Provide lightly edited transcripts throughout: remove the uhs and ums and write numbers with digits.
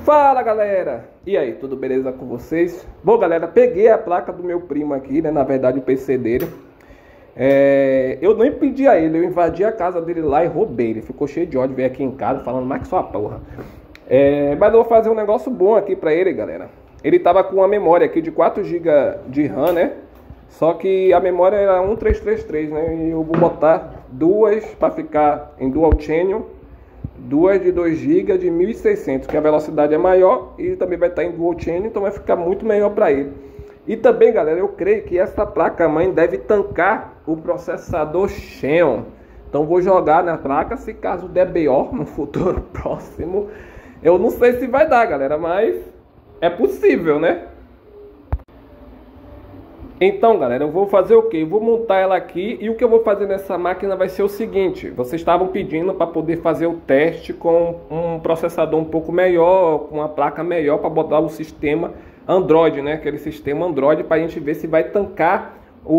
Fala galera, e aí, tudo beleza com vocês? Bom galera, peguei a placa do meu primo aqui, né, na verdade o PC dele. Eu não impedi a ele, eu invadi a casa dele lá e roubei. Ele ficou cheio de ódio, veio aqui em casa falando mais que sua porra. Mas eu vou fazer um negócio bom aqui pra ele, galera. Ele tava com uma memória aqui de 4 GB de RAM, né? Só que a memória era 1333, né? E eu vou botar duas pra ficar em Dual Channel. Duas de 2 GB de 1600, que a velocidade é maior e também vai estar em Dual Channel, então vai ficar muito melhor para ele. E também, galera, eu creio que essa placa-mãe deve tancar o processador Xeon. Então vou jogar na placa, se caso der BO no futuro próximo. Eu não sei se vai dar, galera, mas é possível, né? Então, galera, eu vou fazer o que? Eu vou montar ela aqui e o que eu vou fazer nessa máquina vai ser o seguinte. Vocês estavam pedindo para poder fazer o teste com um processador um pouco melhor, com uma placa melhor para botar o sistema Android, né? Aquele sistema Android para a gente ver se vai tancar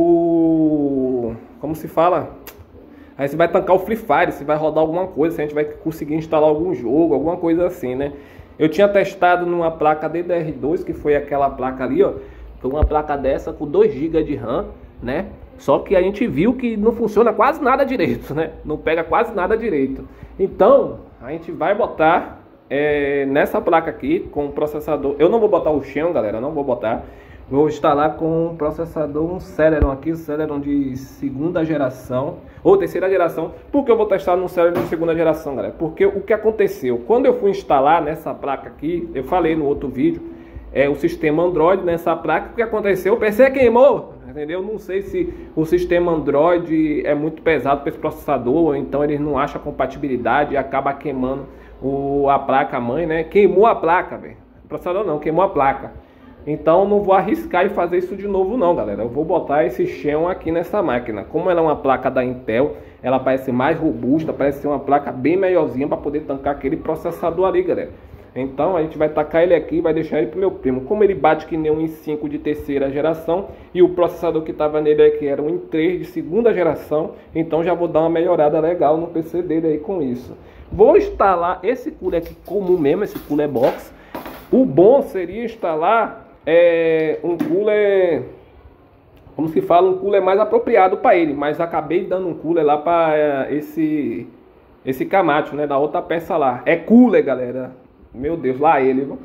o... Como se fala? Aí se vai tancar o Free Fire, se vai rodar alguma coisa, se a gente vai conseguir instalar algum jogo, alguma coisa assim, né? Eu tinha testado numa placa DDR2, que foi aquela placa ali, ó. Uma placa dessa com 2 GB de RAM, né? Só que a gente viu que não funciona quase nada direito, né? Não pega quase nada direito. Então, a gente vai botar nessa placa aqui com o processador. Eu não vou botar o Xeon, galera, não vou botar. Vou instalar com um processador, um Celeron aqui, um Celeron de segunda geração ou terceira geração. Por que eu vou testar no Celeron de segunda geração, galera? Porque o que aconteceu? Quando eu fui instalar nessa placa aqui, eu falei no outro vídeo, o sistema Android nessa placa, o que aconteceu? O PC queimou, entendeu? Não sei se o sistema Android é muito pesado para esse processador, ou então eles não acham compatibilidade e acaba queimando a placa mãe, né? Queimou a placa, velho. O processador não, queimou a placa. Então não vou arriscar e fazer isso de novo não, galera. Eu vou botar esse Xeon aqui nessa máquina. Como ela é uma placa da Intel, ela parece mais robusta, parece ser uma placa bem melhorzinha para poder tancar aquele processador ali, galera. Então a gente vai tacar ele aqui e vai deixar ele pro meu primo. Como ele bate que nem um i5 de terceira geração e o processador que estava nele aqui era um i3 de segunda geração, então já vou dar uma melhorada legal no PC dele aí com isso. Vou instalar esse cooler aqui comum mesmo, esse cooler box. O bom seria instalar um cooler, como se fala, um cooler mais apropriado para ele, mas acabei dando um cooler lá para esse Camacho, né, da outra peça lá. É cooler, galera. Meu Deus, lá ele, viu?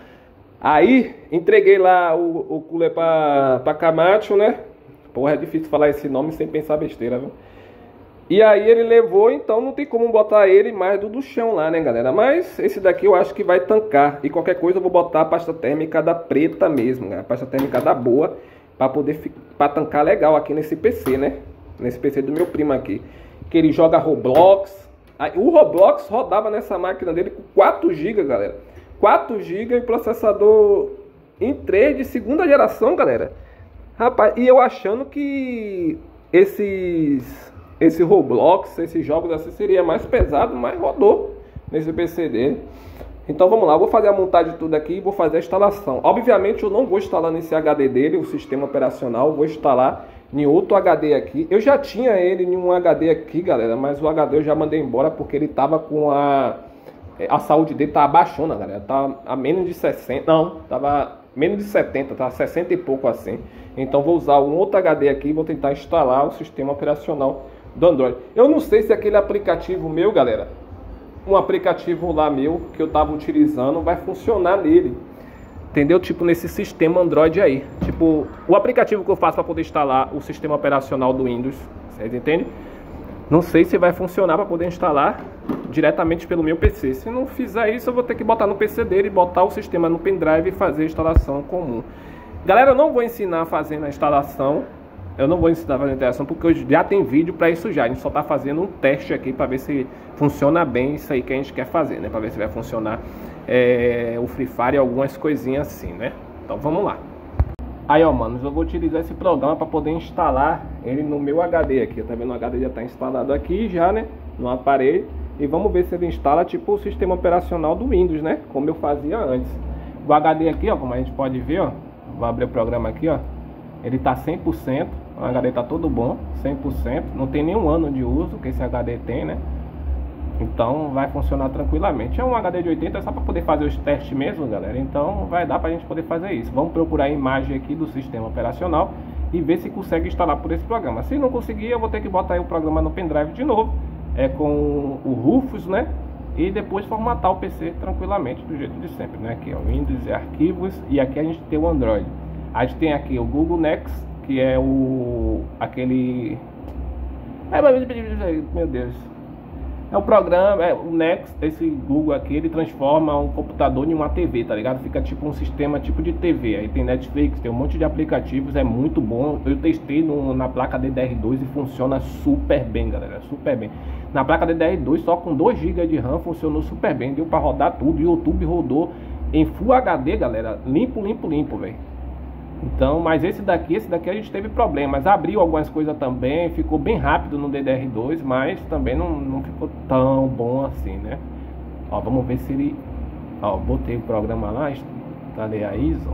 Aí, entreguei lá o cooler pra Camacho, né? Porra, é difícil falar esse nome sem pensar besteira, viu? E aí ele levou, então não tem como botar ele mais do chão lá, né, galera? Mas esse daqui eu acho que vai tancar. E qualquer coisa eu vou botar a pasta térmica da preta mesmo, né? A pasta térmica da boa, pra tancar legal aqui nesse PC, né? Nesse PC do meu primo aqui. Que ele joga Roblox. O Roblox rodava nessa máquina dele com 4 GB, galera. 4 GB e processador i3 de segunda geração, galera. Rapaz, e eu achando que esse Roblox, esses jogos assim seria mais pesado, mas rodou nesse PC dele. Então vamos lá, eu vou fazer a montagem de tudo aqui e vou fazer a instalação. Obviamente eu não vou instalar nesse HD dele, o sistema operacional, vou instalar em outro HD aqui. Eu já tinha ele em um HD aqui, galera, mas o HD eu já mandei embora porque ele tava com a saúde dele tá abaixando, galera. Tá a menos de 60, não, tava menos de 70, tá 60 e pouco assim. Então vou usar um outro HD aqui e vou tentar instalar o sistema operacional do Android. Eu não sei se aquele aplicativo meu, galera, um aplicativo lá meu que eu tava utilizando vai funcionar nele. Entendeu? Tipo nesse sistema Android aí. Tipo, o aplicativo que eu faço para poder instalar o sistema operacional do Windows. Vocês entendem? Não sei se vai funcionar para poder instalar diretamente pelo meu PC. Se não fizer isso, eu vou ter que botar no PC dele, botar o sistema no pendrive e fazer a instalação comum. Galera, eu não vou ensinar fazendo a instalação. Eu não vou ensinar fazendo a instalação porque eu já tem vídeo para isso já. A gente só tá fazendo um teste aqui para ver se funciona bem isso aí que a gente quer fazer, né? Para ver se vai funcionar o Free Fire e algumas coisinhas assim, né? Então vamos lá. Aí, ó, manos, eu vou utilizar esse programa para poder instalar ele no meu HD aqui. Tá vendo? O HD já tá instalado aqui já, né? No aparelho. E vamos ver se ele instala tipo o sistema operacional do Windows, né? Como eu fazia antes. O HD aqui, ó, como a gente pode ver, ó. Vou abrir o programa aqui, ó. Ele tá 100%. O HD tá todo bom, 100%. Não tem nenhum ano de uso que esse HD tem, né? Então vai funcionar tranquilamente. É um HD de 80, é só para poder fazer os testes mesmo, galera. Então vai dar para a gente poder fazer isso. Vamos procurar a imagem aqui do sistema operacional e ver se consegue instalar por esse programa. Se não conseguir, eu vou ter que botar aí o programa no pendrive de novo, com o Rufus, né? E depois formatar o PC tranquilamente, do jeito de sempre, né? Aqui, ó, Windows e arquivos, e aqui a gente tem o Android. A gente tem aqui o Google Next, que é aquele... meu Deus. É o programa, o Next, esse Google aqui, ele transforma um computador em uma TV, tá ligado? Fica tipo um sistema tipo de TV. Aí tem Netflix, tem um monte de aplicativos, é muito bom. Eu testei na placa DDR2 e funciona super bem, galera, super bem. Na placa DDR2, só com 2 GB de RAM, funcionou super bem, deu pra rodar tudo. O YouTube rodou em Full HD, galera, limpo, velho. Então, mas esse daqui a gente teve problemas. Abriu algumas coisas também, ficou bem rápido no DDR2, mas também não ficou tão bom assim, né? Ó, vamos ver se ele... Ó, botei o programa lá, instalei a ISO.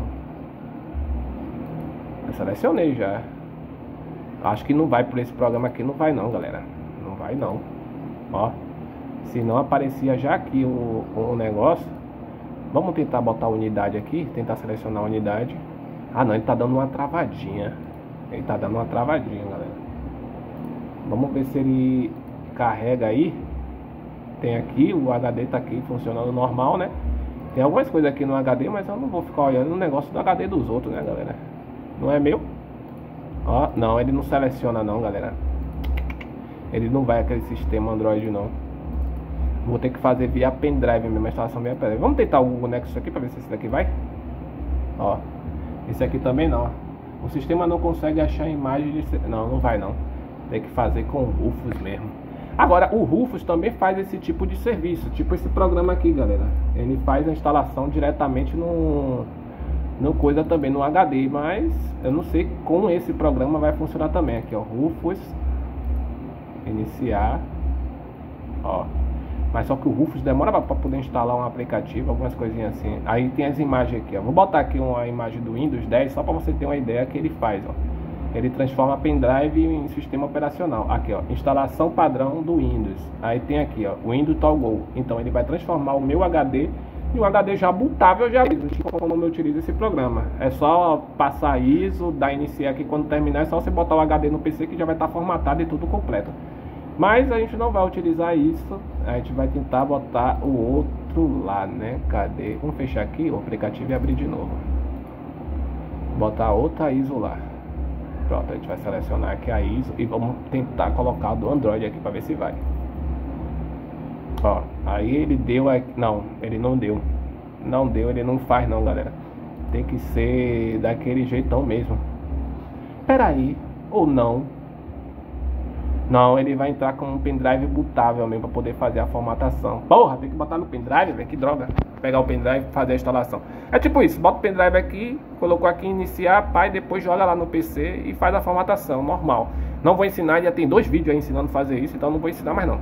Eu selecionei já. Acho que não vai por esse programa aqui, não vai não, galera. Não vai não. Ó, se não aparecia já aqui o negócio. Vamos tentar botar a unidade aqui, tentar selecionar a unidade. Ah não, ele tá dando uma travadinha. Ele tá dando uma travadinha, galera. Vamos ver se ele carrega aí. Tem aqui, o HD tá aqui funcionando normal, né? Tem algumas coisas aqui no HD, mas eu não vou ficar olhando o negócio do HD dos outros, né, galera? Não é meu? Ó, não, ele não seleciona não, galera. Ele não vai aquele sistema Android não. Vou ter que fazer via pendrive mesmo, a instalação via pendrive. Vamos tentar o Google Nexus aqui pra ver se esse daqui vai. Ó, esse aqui também não. O sistema não consegue achar imagem de... Não vai não. Tem que fazer com o Rufus mesmo. Agora, o Rufus também faz esse tipo de serviço. Tipo esse programa aqui, galera. Ele faz a instalação diretamente no coisa também, no HD. Mas eu não sei como esse programa vai funcionar também. Aqui, ó, Rufus. Iniciar. Ó. Mas só que o Rufus demora para poder instalar um aplicativo, algumas coisinhas assim. Aí tem as imagens aqui, ó. Vou botar aqui uma imagem do Windows 10 só para você ter uma ideia que ele faz, ó. Ele transforma pendrive em sistema operacional. Aqui, ó, instalação padrão do Windows. Aí tem aqui, ó, Windows Toggle. Então ele vai transformar o meu HD em um HD já bootável, já como eu utilizo esse programa. É só passar ISO, dar iniciar aqui, quando terminar é só você botar o HD no PC que já vai estar formatado e tudo completo. Mas a gente não vai utilizar isso. A gente vai tentar botar o outro lá, né? Cadê? Vamos fechar aqui o aplicativo e abrir de novo. Botar outra ISO lá. Pronto, a gente vai selecionar aqui a ISO e vamos tentar colocar do Android aqui para ver se vai. Ó, aí ele deu aqui. Não, ele não deu. Não deu, ele não faz não, galera. Tem que ser daquele jeitão mesmo. Pera aí, ou não. Não, ele vai entrar com um pendrive bootável mesmo para poder fazer a formatação. Porra, tem que botar no pendrive, velho, que droga. Pegar o pendrive e fazer a instalação. É tipo isso, bota o pendrive aqui, colocou aqui iniciar, pai, depois joga lá no PC e faz a formatação, normal. Não vou ensinar, já tem 2 vídeos aí ensinando a fazer isso, então não vou ensinar mais não.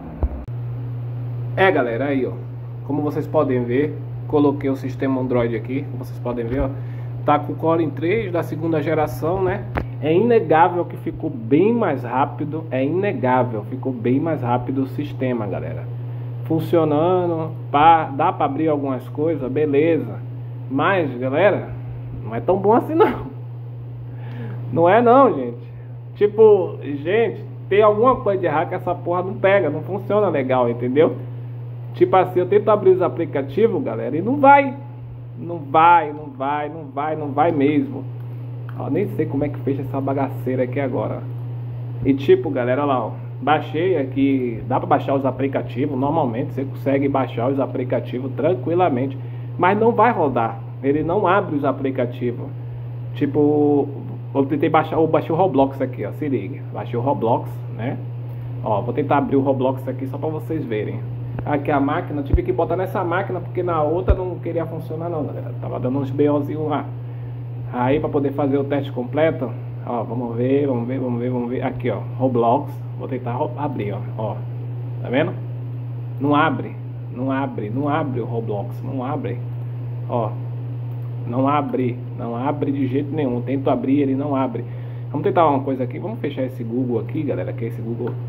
Galera, aí ó, como vocês podem ver, coloquei o sistema Android aqui, como vocês podem ver, ó. Tá com o Core i3 da 2ª geração, né? É inegável que ficou bem mais rápido. É inegável, ficou bem mais rápido o sistema, galera. Funcionando, dá para abrir algumas coisas, beleza. Mas, galera, não é tão bom assim não. Não é não, gente. Tipo, gente, tem alguma coisa de errado que essa porra não pega, não funciona legal, entendeu? Tipo assim, eu tento abrir os aplicativos, galera, e não vai. Não vai mesmo. Ó, nem sei como é que fecha essa bagaceira aqui agora. E tipo, galera, olha lá, ó, baixei aqui. Dá pra baixar os aplicativos. Normalmente você consegue baixar os aplicativos tranquilamente, mas não vai rodar. Ele não abre os aplicativos. Tipo, eu tentei baixar, eu baixei o Roblox aqui, ó, se liga. Baixei o Roblox, né? Ó, vou tentar abrir o Roblox aqui só pra vocês verem. Aqui a máquina, tive que botar nessa máquina porque na outra não queria funcionar não, galera. Tava dando uns BOzinhos lá. Aí para poder fazer o teste completo, ó, vamos ver. Aqui, ó, Roblox. Vou tentar abrir, ó. Tá vendo? Não abre o Roblox, não abre. Ó, não abre de jeito nenhum. Tento abrir, ele não abre. Vamos tentar uma coisa aqui, vamos fechar esse Google aqui, galera, que esse Google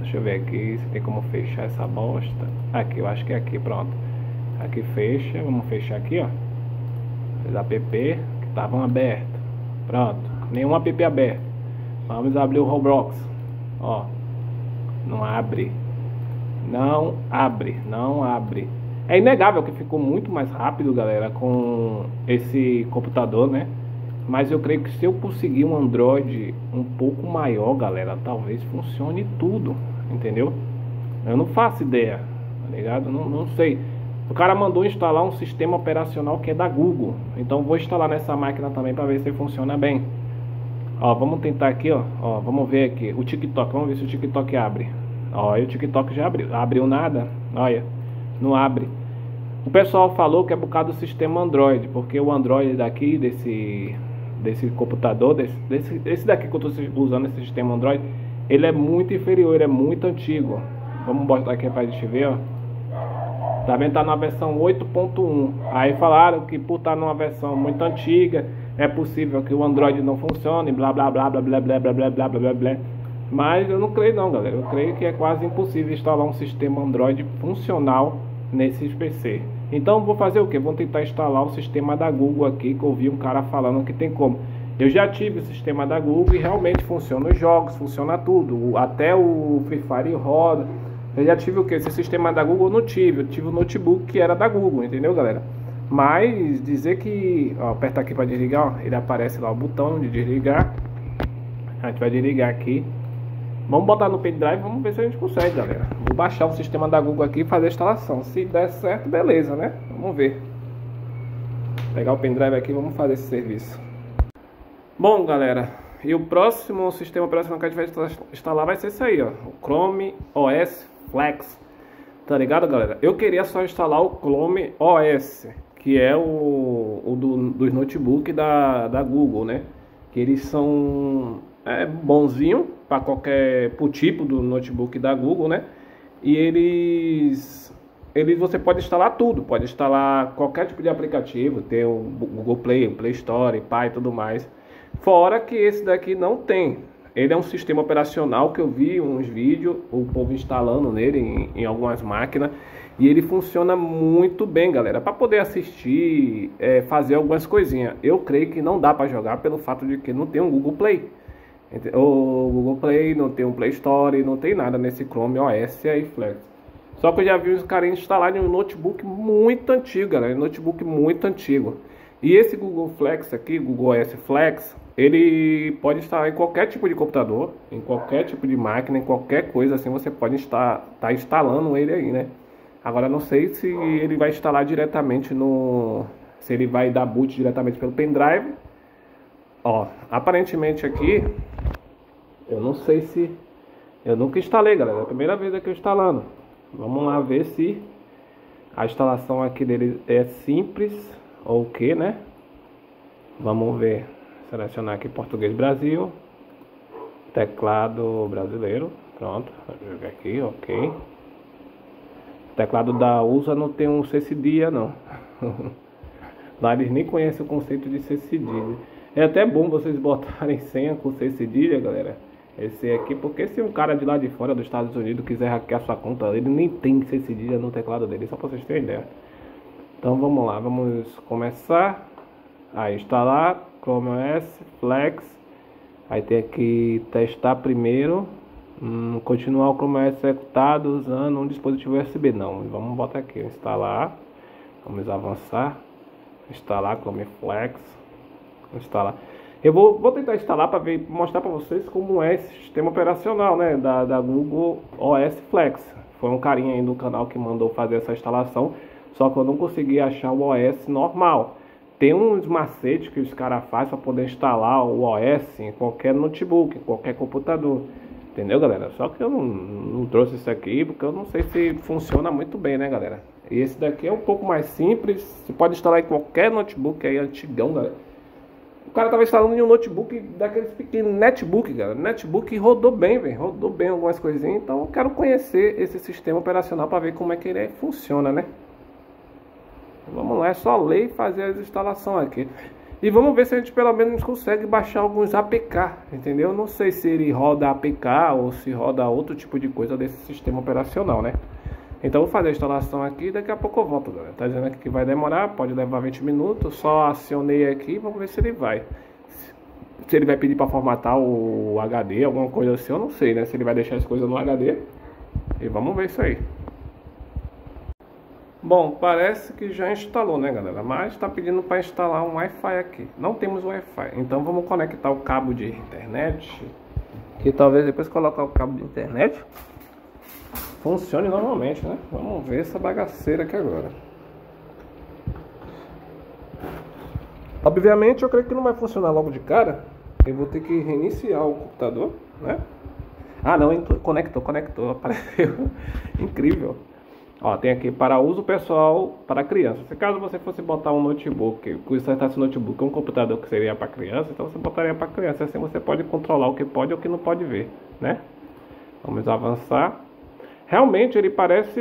Deixa eu ver aqui se tem como fechar essa bosta. Aqui, eu acho que é aqui, pronto. Aqui fecha, vamos fechar aqui, ó. Os app que estavam abertos. Pronto, nenhum app aberto. Vamos abrir o Roblox. Ó, não abre. Não abre, não abre. É inegável que ficou muito mais rápido, galera, com esse computador, né? Mas eu creio que se eu conseguir um Android um pouco maior, galera, talvez funcione tudo, entendeu? Eu não faço ideia, tá ligado? Não sei. O cara mandou instalar um sistema operacional que é da Google. Então vou instalar nessa máquina também para ver se funciona bem. Ó, vamos tentar aqui, ó. Ó, vamos ver aqui o TikTok. Vamos ver se o TikTok abre. Ó, e o TikTok já abriu. Abriu nada. Olha, não abre. O pessoal falou que é por causa do sistema Android, porque o Android daqui, desse computador, esse daqui que eu estou usando, esse sistema Android, ele é muito inferior, ele é muito antigo. Vamos botar aqui para a gente ver, ó. Tá vendo? Tá na versão 8.1. Aí falaram que por estar numa versão muito antiga, é possível que o Android não funcione, blá blá blá blá blá blá blá blá blá blá blá blá. Mas eu não creio não, galera. Eu creio que é quase impossível instalar um sistema Android funcional nesses PC. Então vou fazer o que? Vou tentar instalar o sistema da Google aqui, que eu ouvi um cara falando que tem como. Eu já tive o sistema da Google e realmente funciona os jogos, funciona tudo. Até o Free Fire roda. Eu já tive o que? Esse sistema da Google eu não tive. Eu tive o notebook que era da Google, entendeu, galera? Mas dizer que... Ó, aperta aqui para desligar, ó, ele aparece lá o botão de desligar. A gente vai desligar aqui. Vamos botar no pendrive, vamos ver se a gente consegue, galera. Vou baixar o sistema da Google aqui e fazer a instalação. Se der certo, beleza, né? Vamos ver. Vou pegar o pendrive aqui e vamos fazer esse serviço. Bom, galera, e o próximo sistema operacional que a gente vai instalar vai ser esse aí, ó. O Chrome OS Flex. Tá ligado, galera? Eu queria só instalar o Chrome OS, que é dos notebooks da Google, né? Que eles são bonzinho para pro tipo do notebook da Google, né? E eles você pode instalar tudo, pode instalar qualquer tipo de aplicativo, ter o Google Play, o Play Store, Pi e tudo mais. Fora que esse daqui não tem. Ele é um sistema operacional que eu vi uns vídeos, o povo instalando nele em algumas máquinas. E ele funciona muito bem, galera, para poder assistir, fazer algumas coisinhas. Eu creio que não dá para jogar pelo fato de que não tem um Google Play. O Google Play, não tem um Play Store, não tem nada nesse Chrome OS aí Flex. Só que eu já vi os caras instalarem um notebook muito antigo, galera, notebook muito antigo. E esse Google Flex aqui, Google OS Flex, ele pode instalar em qualquer tipo de computador, em qualquer tipo de máquina, em qualquer coisa assim, você pode estar instalando ele aí, né? Agora não sei se ele vai instalar diretamente se ele vai dar boot diretamente pelo pendrive. Ó, aparentemente aqui, eu não sei se... Eu nunca instalei, galera, é a primeira vez que eu instalando. Vamos lá ver se a instalação aqui dele é simples ou o que, né? Vamos ver. Selecionar aqui Português Brasil. Teclado brasileiro. Pronto, vou jogar aqui, ok. O teclado da USA não tem um C cedilha, não. Lá eles nem conhecem o conceito de C cedilha. É até bom vocês botarem senha com C cedilha, galera. Esse aqui, porque se um cara de lá de fora dos Estados Unidos quiser hackear sua conta, ele nem tem C cedilha no teclado dele, só pra vocês terem ideia. Então vamos lá, vamos começar a instalar Chrome OS Flex. Aí tem aqui testar primeiro. Continuar o Chrome OS executado usando um dispositivo USB. Não, vamos botar aqui, instalar. Vamos avançar. Instalar Chrome Flex. Instalar. Eu vou tentar instalar para mostrar para vocês como é esse sistema operacional, né, da Google OS Flex. Foi um carinha aí no canal que mandou fazer essa instalação, só que eu não consegui achar o OS normal. Tem uns macetes que os caras fazem para poder instalar o OS em qualquer notebook, em qualquer computador. Entendeu, galera? Só que eu não trouxe isso aqui porque eu não sei se funciona muito bem, né, galera? E esse daqui é um pouco mais simples. Você pode instalar em qualquer notebook aí antigão, galera. O cara tava instalando em um notebook daqueles pequenos netbook, galera. Netbook rodou bem, velho. Rodou bem algumas coisinhas. Então eu quero conhecer esse sistema operacional para ver como é que ele funciona, né? Vamos lá, é só ler e fazer as instalações aqui. E vamos ver se a gente pelo menos consegue baixar alguns APK, entendeu? Não sei se ele roda APK ou se roda outro tipo de coisa desse sistema operacional, né? Então vou fazer a instalação aqui e daqui a pouco eu volto, galera. Tá dizendo aqui que vai demorar, pode levar 20 minutos. Só acionei aqui e vamos ver se ele vai. Se ele vai pedir para formatar o HD, alguma coisa assim, eu não sei, né? Se ele vai deixar as coisas no HD. E vamos ver isso aí. Bom, parece que já instalou, né, galera? Mas está pedindo para instalar um Wi-Fi aqui. Não temos Wi-Fi, então vamos conectar o cabo de internet. Que talvez depois colocar o cabo de internet funcione normalmente, né? Vamos ver essa bagaceira aqui agora. Obviamente, eu creio que não vai funcionar logo de cara. Eu vou ter que reiniciar o computador, né? Ah, não, conectou, apareceu. Incrível. Ó, tem aqui para uso pessoal para criança. Se caso você fosse botar um notebook, que você está notebook, um computador que seria para criança, então você botaria para criança. Assim você pode controlar o que pode e o que não pode ver, né? Vamos avançar. Realmente ele parece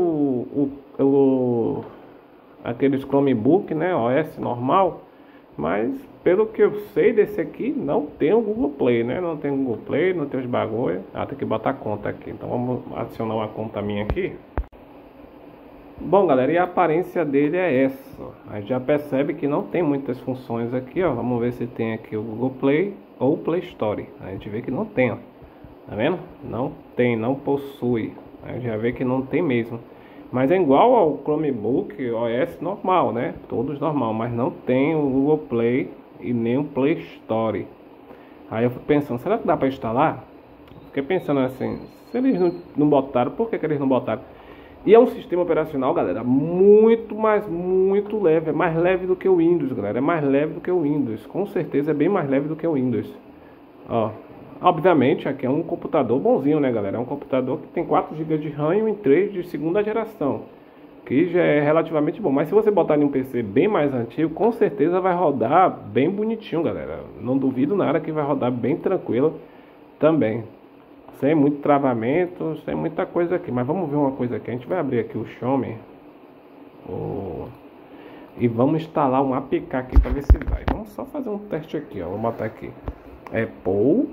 aqueles Chromebook, né? OS normal. Mas pelo que eu sei desse aqui, não tem o Google Play, né? Não tem o Google Play, não tem os bagulho. Ah, tem que botar conta aqui. Então vamos adicionar uma conta minha aqui. Bom, galera, e a aparência dele é essa. A gente já percebe que não tem muitas funções aqui, ó. Vamos ver se tem aqui o Google Play ou o Play Store. A gente vê que não tem, ó. Tá vendo? Não tem, não possui. A gente já vê que não tem mesmo. Mas é igual ao Chromebook OS normal, né? Todos normal, mas não tem o Google Play e nem o Play Store. Aí eu fico pensando, será que dá para instalar? Fiquei pensando assim, se eles não botaram, por que eles não botaram? E é um sistema operacional, galera, muito leve. É mais leve do que o Windows, galera. É mais leve do que o Windows. Com certeza é bem mais leve do que o Windows. Ó, obviamente aqui é um computador bonzinho, né, galera? É um computador que tem 4 GB de RAM e um i3 de segunda geração, que já é relativamente bom. Mas se você botar em um PC bem mais antigo, com certeza vai rodar bem bonitinho, galera. Não duvido nada que vai rodar bem tranquilo também. Sem muito travamento, sem muita coisa aqui. Mas vamos ver uma coisa aqui. A gente vai abrir aqui o Xiaomi. E vamos instalar um APK aqui para ver se vai. Vamos só fazer um teste aqui, ó. Vou botar aqui. É Pou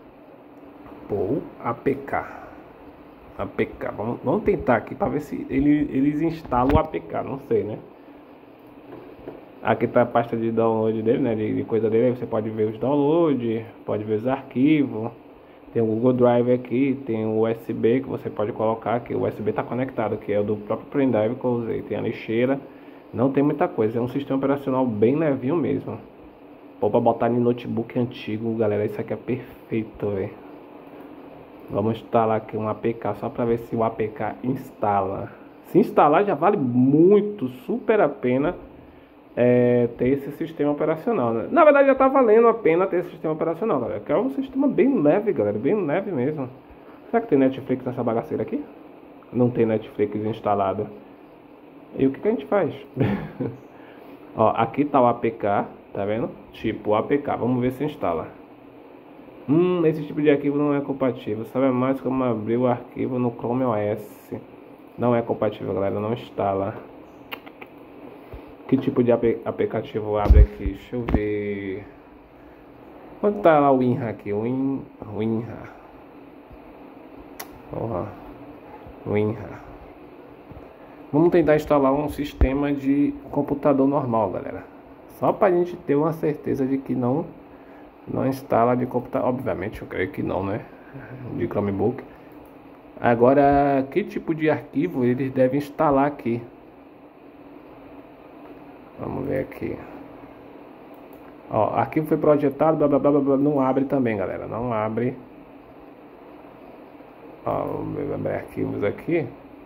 APK. APK. Vamos tentar aqui para ver se eles instalam o APK. Não sei, né? Aqui tá a pasta de download dele, né? De coisa dele. Aí você pode ver os downloads, pode ver os arquivos. Tem o Google Drive aqui, tem o USB que você pode colocar aqui. O USB está conectado, que é o do próprio pendrive que eu usei. Tem a lixeira, não tem muita coisa. É um sistema operacional bem levinho mesmo. Pô, para botar em notebook antigo, galera, isso aqui é perfeito, velho. Vamos instalar aqui um APK só para ver se o APK instala. Se instalar já vale muito, super a pena ter esse sistema operacional, né? Na verdade já tá valendo a pena ter esse sistema operacional, galera, que é um sistema bem leve, galera, bem leve mesmo. Será que tem Netflix nessa bagaceira aqui? Não tem Netflix instalado. E o que a gente faz? Ó, aqui tá o APK, tá vendo? Tipo APK, vamos ver se instala. Esse tipo de arquivo não é compatível. Sabe mais como abrir o arquivo no Chrome OS? Não é compatível, galera, não instala. Que tipo de aplicativo abre aqui? Deixa eu ver. Onde tá lá o WinRAR aqui? WinRAR. WinRAR. Vamos tentar instalar um sistema de computador normal, galera. Só pra gente ter uma certeza de que não instala de computador. Obviamente, eu creio que não, né? De Chromebook. Agora, que tipo de arquivo eles devem instalar aqui? Vamos ver aqui. Ó, arquivo foi projetado, blá blá blá blá, não abre também, galera. Não abre. Ó, vamos abrir arquivos aqui.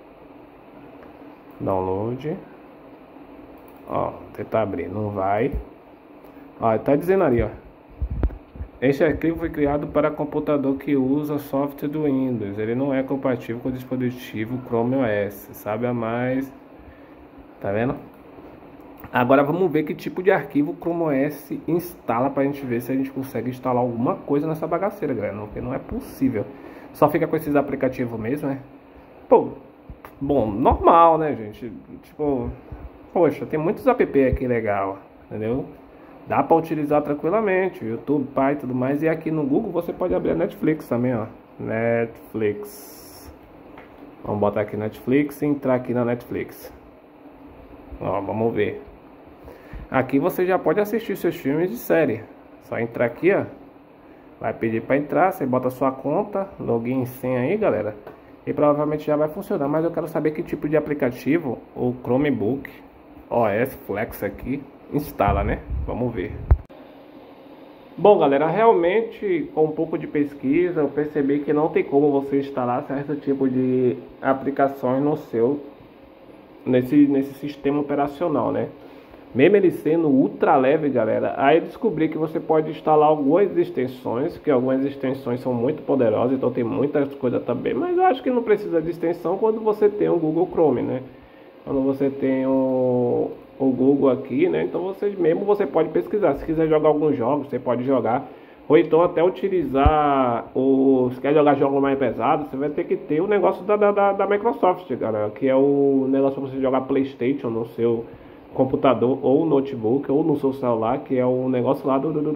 Download. Ó, tentar abrir, não vai. Ó, tá dizendo ali, ó. Este arquivo foi criado para computador que usa software do Windows. Ele não é compatível com o dispositivo Chrome OS. Sabe a mais. Tá vendo? Agora vamos ver que tipo de arquivo o Chrome OS instala pra gente ver se a gente consegue instalar alguma coisa nessa bagaceira, galera. Porque não é possível. Só fica com esses aplicativos mesmo, né? Pô, bom, normal, né, gente? Tipo, poxa, tem muitos app aqui legal, entendeu? Dá para utilizar tranquilamente, YouTube, Pai e tudo mais. E aqui no Google você pode abrir a Netflix também, ó. Netflix. Vamos botar aqui Netflix e entrar aqui na Netflix. Ó, vamos ver. Aqui você já pode assistir seus filmes de série. Só entrar aqui, ó. Vai pedir para entrar, você bota sua conta, login e senha aí, galera. E provavelmente já vai funcionar, mas eu quero saber que tipo de aplicativo o Chromebook OS Flex aqui instala, né? Vamos ver. Bom, galera, realmente com um pouco de pesquisa eu percebi que não tem como você instalar certo tipo de aplicações no seu nesse sistema operacional, né? Mesmo ele sendo ultra leve, galera, aí eu descobri que você pode instalar algumas extensões, que algumas extensões são muito poderosas, então tem muitas coisas também, mas eu acho que não precisa de extensão quando você tem o Google Chrome, né? Quando você tem o Google aqui, né? Então você pode pesquisar, se quiser jogar alguns jogos, você pode jogar, ou então até utilizar se quer jogar jogos mais pesados, você vai ter que ter o negócio da Microsoft, galera, que é o negócio para você jogar PlayStation no seu computador ou notebook ou no seu celular, que é o negócio lá do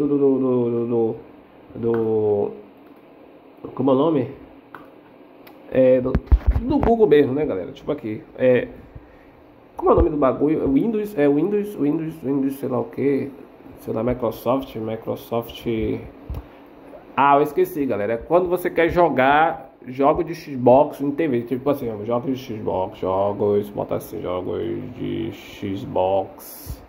como é o nome? Do Google mesmo, né, galera? Tipo aqui, como é o nome do bagulho? Windows, sei lá o que, sei lá, Microsoft. Ah, eu esqueci, galera. É quando você quer jogar jogos de Xbox em TV, tipo assim, jogos de Xbox, bota assim, jogos de Xbox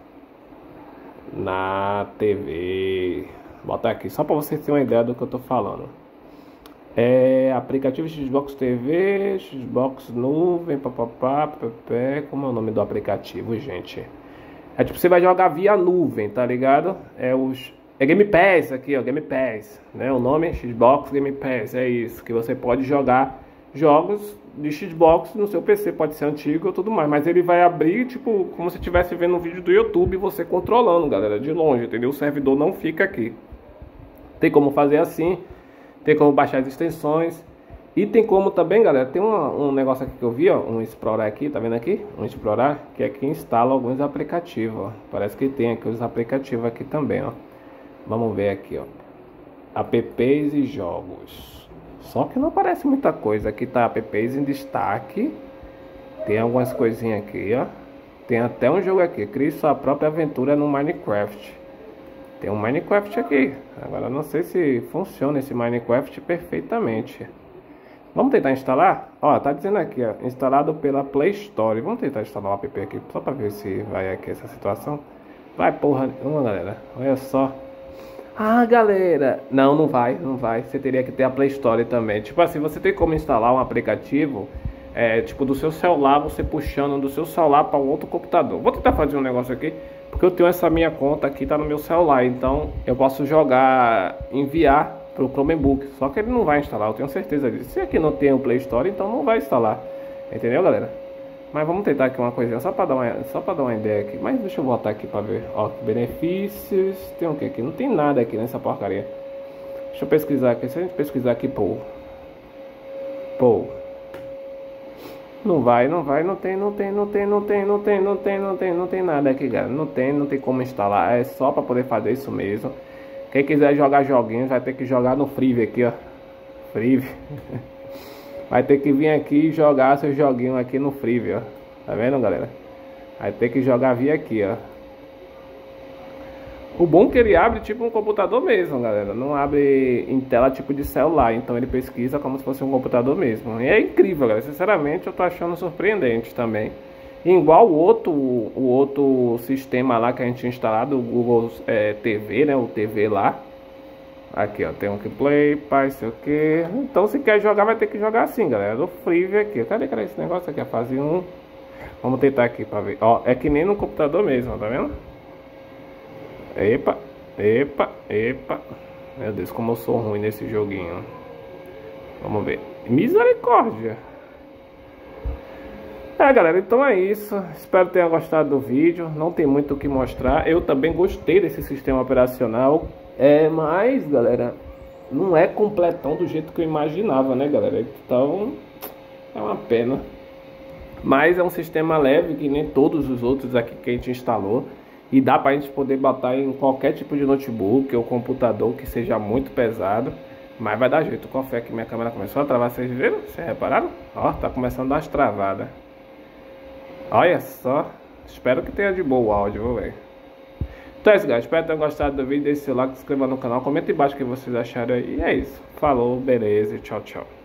na TV. Bota aqui, só pra vocês terem uma ideia do que eu tô falando. Aplicativo Xbox TV, Xbox Nuvem, como é o nome do aplicativo, gente? É tipo, você vai jogar via nuvem, tá ligado? É Game Pass aqui, ó, Game Pass, né? O nome é Xbox Game Pass, é isso, que você pode jogar jogos de Xbox no seu PC, pode ser antigo ou tudo mais, mas ele vai abrir, tipo, como se estivesse vendo um vídeo do YouTube, você controlando, galera, de longe, entendeu? O servidor não fica aqui. Tem como fazer assim, tem como baixar as extensões, e tem como também, galera, tem um negócio aqui que eu vi, ó, um explorar aqui, tá vendo aqui? Um explorar, que aqui instala alguns aplicativos, ó. Parece que tem aqui os aplicativos aqui também, ó. Vamos ver aqui, ó, apps e jogos. Só que não aparece muita coisa. Aqui tá apps em destaque. Tem algumas coisinhas aqui, ó. Tem até um jogo aqui, crie sua própria aventura no Minecraft. Tem um Minecraft aqui. Agora eu não sei se funciona esse Minecraft perfeitamente. Vamos tentar instalar? Ó, tá dizendo aqui, ó, instalado pela Play Store. Vamos tentar instalar o app aqui, só pra ver se vai aqui essa situação. Vai, porra, uma, galera, olha só. Ah, galera, não vai. Você teria que ter a Play Store também. Tipo assim, você tem como instalar um aplicativo, tipo do seu celular, você puxando do seu celular para um outro computador. Vou tentar fazer um negócio aqui, porque eu tenho essa minha conta aqui, tá no meu celular, então eu posso enviar pro Chromebook. Só que ele não vai instalar, eu tenho certeza disso. Se aqui não tem o Play Store, então não vai instalar. Entendeu, galera? Mas vamos tentar aqui uma coisinha, só para dar uma ideia aqui. Mas deixa eu voltar aqui para ver. Ó, benefícios. Tem o que aqui? Não tem nada aqui nessa porcaria. Deixa eu pesquisar aqui. Se a gente pesquisar aqui, pô. Não tem nada aqui, galera. Não tem como instalar. É só para poder fazer isso mesmo. Quem quiser jogar joguinhos vai ter que jogar no Freevee aqui, ó. Freevee. Vai ter que vir aqui e jogar seus joguinhos aqui no Freevee, ó. Tá vendo, galera? Vai ter que jogar via aqui, ó. O bom é que ele abre tipo um computador mesmo, galera. Não abre em tela tipo de celular. Então ele pesquisa como se fosse um computador mesmo. E é incrível, galera. Sinceramente eu tô achando surpreendente também. E igual o outro sistema lá que a gente tinha instalado, o Google TV, né? O TV lá. Aqui, ó, tem um que play, pai, sei o que. Então, se quer jogar, vai ter que jogar assim, galera. Do Freevee aqui. Cadê que era esse negócio aqui? A fase 1. Vamos tentar aqui pra ver. Ó, é que nem no computador mesmo, tá vendo? Epa. Meu Deus, como eu sou ruim nesse joguinho. Vamos ver. Misericórdia. Galera, então é isso. Espero que tenha gostado do vídeo. Não tem muito o que mostrar. Eu também gostei desse sistema operacional. Mas, galera, não é completão do jeito que eu imaginava, né, galera? Então, é uma pena. Mas é um sistema leve, que nem todos os outros aqui que a gente instalou. E dá pra gente poder botar em qualquer tipo de notebook ou computador que seja muito pesado. Mas vai dar jeito. Qual foi que minha câmera começou a travar? Vocês viram? Vocês repararam? Ó, tá começando a dar umas travadas. Olha só. Espero que tenha de boa o áudio, vou ver. Então é isso, galera. Espero que tenham gostado do vídeo. Deixe seu like, se inscreva no canal. Comenta embaixo o que vocês acharam aí. E é isso. Falou, beleza. Tchau, tchau.